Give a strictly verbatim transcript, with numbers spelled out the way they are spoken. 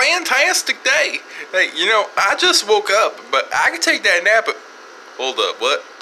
fantastic day. Hey, you know, I just woke up, but I could take that nap. Hold up, what?